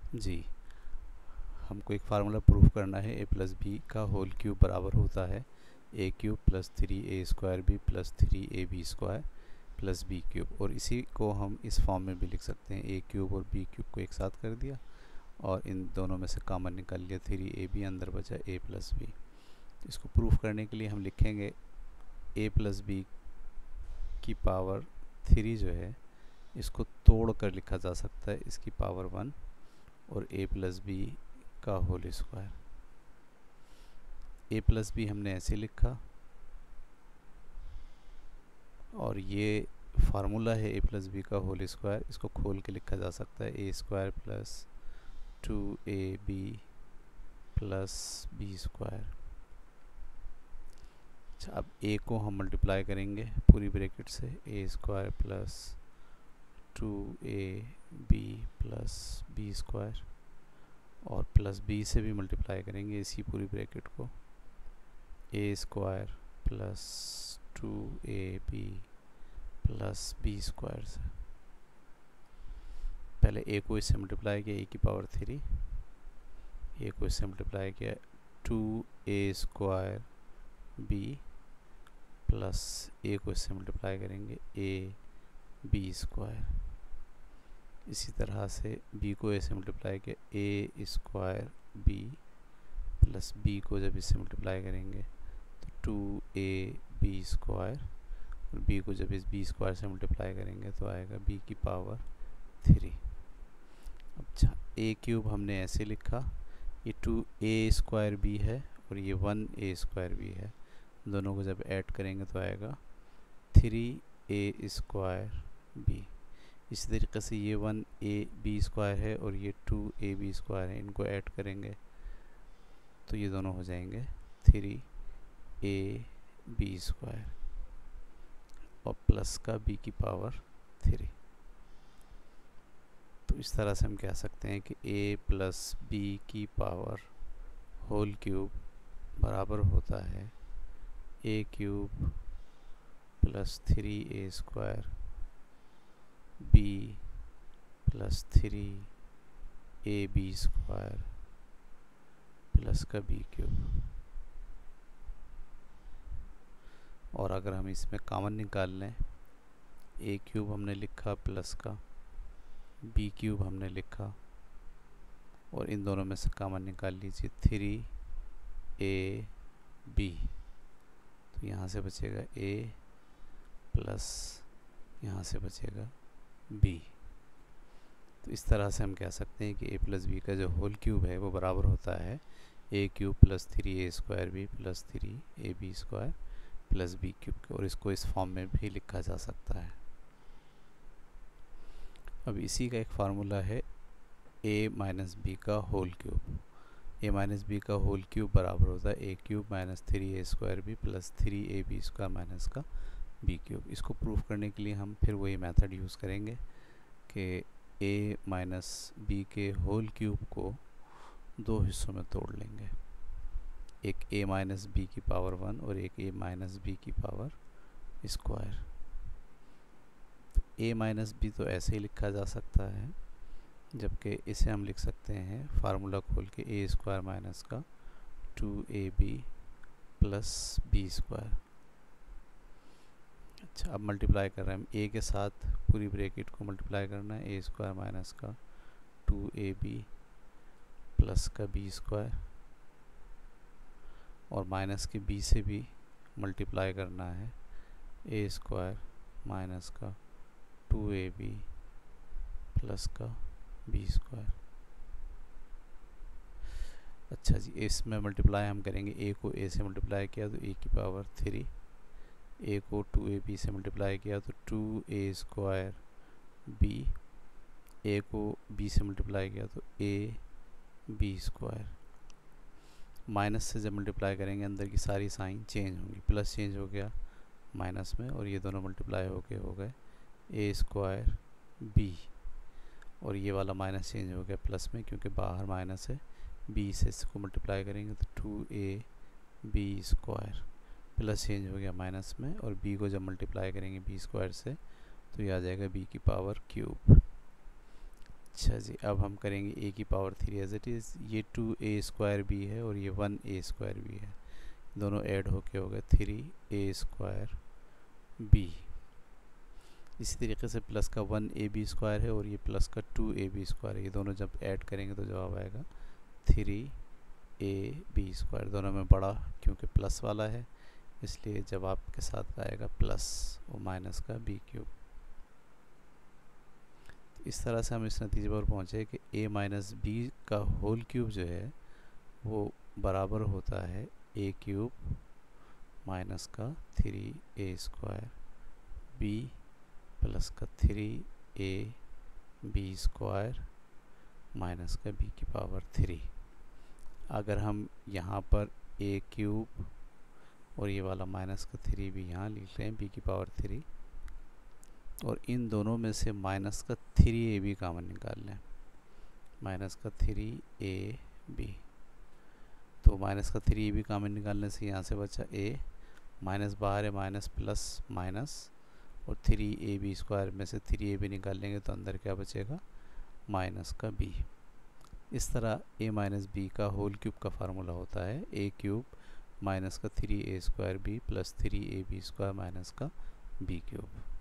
जी, हमको एक formula proof करना है ए प्लस बी का होल क्यूब बराबर होता है a cube plus 3a² b plus 3ab² plus b cube, और इसी को हम इस फॉर्म में भी लिख सकते हैं। ए क्यूब और बी क्यूब को एक साथ कर दिया और इन दोनों में से कॉमन निकाल लिया, 3ab, अंदर बचा ए प्लस बी। इसको प्रूफ करने के लिए हम लिखेंगे ए प्लस बी की पावर 3 जो है इसको तोड़ कर लिखा जा सकता है इसकी पावर 1 और ए प्लस बी का whole square. A plus b हमने ऐसे लिखा और ये फार्मूला है ए प्लस बी का होल स्क्वायर, इसको खोल के लिखा जा सकता है a square plus 2ab plus b square. अच्छा, अब ए को हम मल्टीप्लाई करेंगे पूरी ब्रैकेट से, a square plus 2ab plus b square, और प्लस बी से भी मल्टीप्लाई करेंगे इसी पूरी ब्रैकेट को, a square plus 2ab plus b square से। पहले ए को इससे मल्टीप्लाई किया, ए की पावर 3, ए को इससे मल्टीप्लाई किया 2a स्क्वायर बी प्लस ए को इससे मल्टीप्लाई करेंगे ए बी स्क्वायर। इसी तरह से बी को ए से मल्टीप्लाई किया a square b plus b को जब इससे मल्टीप्लाई करेंगे तो 2ab स्क्वायर, और बी को जब इस बी स्क्वायर से मल्टीप्लाई करेंगे तो आएगा बी की पावर 3। अच्छा, ए क्यूब हमने ऐसे लिखा, ये 2a स्क्वायर बी है और ये 1a स्क्वायर बी है, दोनों को जब ऐड करेंगे तो आएगा 3a स्क्वायर बी। इसी तरीके से ये 1ab स्क्वायर है और ये 2ab स्क्वायर है, इनको ऐड करेंगे तो ये दोनों हो जाएंगे 3ab स्क्वायर और प्लस का b की पावर 3। तो इस तरह से हम कह सकते हैं कि a प्लस बी की पावर होल क्यूब बराबर होता है a cube plus 3a square b plus 3ab square plus का बी क्यूब। और अगर हम इसमें कॉमन निकाल लें, ए क्यूब हमने लिखा प्लस का, बी क्यूब हमने लिखा, और इन दोनों में से कॉमन निकाल लीजिए 3ab, तो यहाँ से बचेगा a प्लस यहाँ से बचेगा b। तो इस तरह से हम कह सकते हैं कि a प्लस बी का जो होल क्यूब है वो बराबर होता है a cube plus 3a square b plus 3ab square plus b cube के, और इसको इस फॉर्म में भी लिखा जा सकता है। अब इसी का एक फार्मूला है a माइनस बी का whole cube. a minus b का होल क्यूब बराबर होता है a cube minus 3a square b plus 3ab square minus का बी क्यूब। इसको प्रूफ करने के लिए हम फिर वही मेथड यूज़ करेंगे कि a माइनस बी के होल क्यूब को दो हिस्सों में तोड़ लेंगे, एक a माइनस बी की पावर 1 और एक a माइनस बी की पावर स्क्वायर। तो a माइनस बी तो ऐसे ही लिखा जा सकता है, जबकि इसे हम लिख सकते हैं फार्मूला खोल के ए स्क्वायर माइनस का 2ab प्लस बी स्क्वायर। अच्छा, अब मल्टीप्लाई कर रहे हैं हम ए के साथ, पूरी ब्रैकेट को मल्टीप्लाई करना है, ए स्क्वायर माइनस का 2ab प्लस का बी स्क्वायर, और माइनस के बी से भी मल्टीप्लाई करना है, ए स्क्वायर माइनस का 2ab प्लस का बी स्क्वायर। अच्छा जी, इसमें मल्टीप्लाई हम करेंगे, ए को ए से मल्टीप्लाई किया तो ए की पावर 3, ए को 2ab से मल्टीप्लाई किया तो 2a स्क्वायर बी, ए को बी से मल्टीप्लाई किया तो ए बी स्क्वायर। माइनस से जब मल्टीप्लाई करेंगे अंदर की सारी साइन चेंज होंगी, प्लस चेंज हो गया माइनस में, और ये दोनों मल्टीप्लाई होके हो गए ए स्क्वायर बी, और ये वाला माइनस चेंज हो गया प्लस में क्योंकि बाहर माइनस है, बी से इसको मल्टीप्लाई करेंगे तो 2ab स्क्वायर, प्लस चेंज हो गया माइनस में, और b को जब मल्टीप्लाई करेंगे बी स्क्वायर से तो ये आ जाएगा b की पावर क्यूब। अच्छा जी, अब हम करेंगे ए की पावर 3 एज इट इज़। ये 2a² b है और ये 1a² b है, दोनों ऐड होके हो गए 3a² b। इसी तरीके से प्लस का 1ab² है और ये प्लस का 2ab² है, ये दोनों जब ऐड करेंगे तो जवाब आएगा 3ab²। दोनों में बड़ा क्योंकि प्लस वाला है, इसलिए जवाब के साथ आएगा प्लस और माइनस का b³। इस तरह से हम इस नतीजे पर पहुँचे कि a माइनस b का होल क्यूब जो है वो बराबर होता है a³ माइनस का 3a² b प्लस का 3ab² माइनस का b की पावर 3। अगर हम यहाँ पर a³ और ये वाला माइनस का 3 भी यहाँ लिख रहे हैं b की पावर 3, और इन दोनों में से माइनस का 3ab कॉमन निकाल लें, माइनस का 3ab। तो माइनस का 3ab कॉमन निकालने से यहाँ से बचा a, माइनस बाहर है, माइनस प्लस माइनस, और 3ab² में से 3ab निकाल लेंगे तो अंदर क्या बचेगा, माइनस का b। इस तरह a माइनस b का होल क्यूब का फार्मूला होता है a³ माइनस का 3a² b plus 3ab² minus का b³